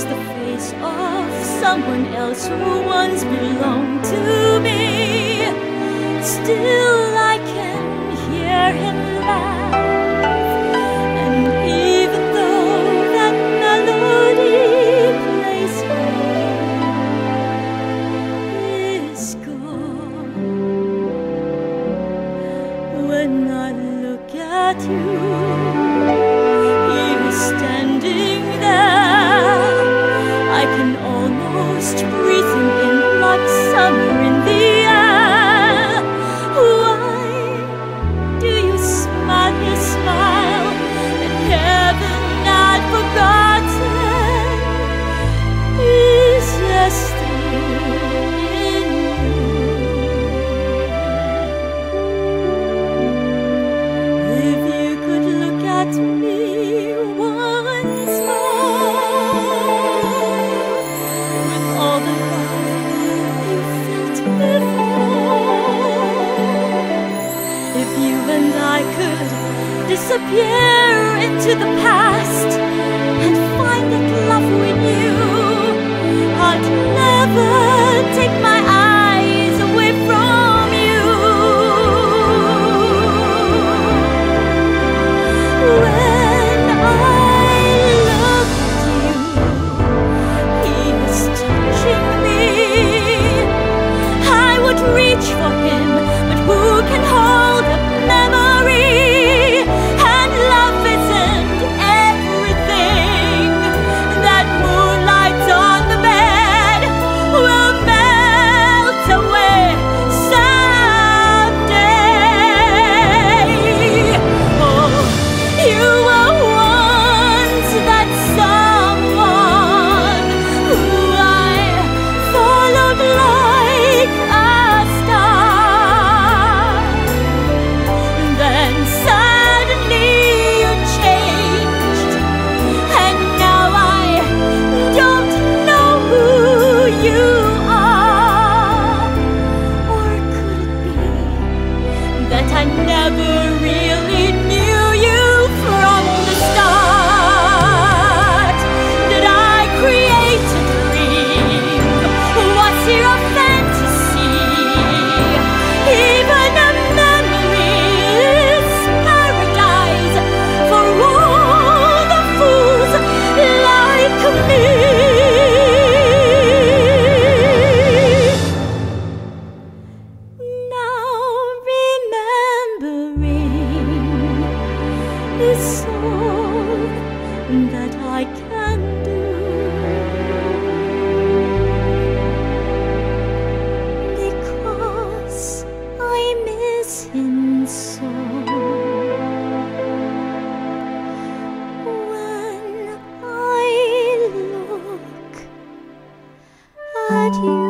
the face of someone else who once belonged to me. Still I can hear him laugh, and even though that melody plays home is gone, when I look at you, he is standing there. I can almost breathe him in like summer in the air. Why do you smile his smile that heaven had forgotten is still in you? If you could look at me once more, with all the love you felt before, if you and I could disappear into the past and find that love we knew, I'd never take my eyes away from you. When I look at you, he is touching me. I would reach for him, but who can hold a memory? And love isn't everything. That moonlight on the bed will melt away someday. Oh, you were once that someone who I followed like a star. Then suddenly you changed, and now I don't know who you are. Or could it be that I never really knew you from the start? Did I create a dream? Was here a fantasy? Even a memory is paradise for all the fools like me. Now remembering is all that I can do, because I miss him so. When I look at you.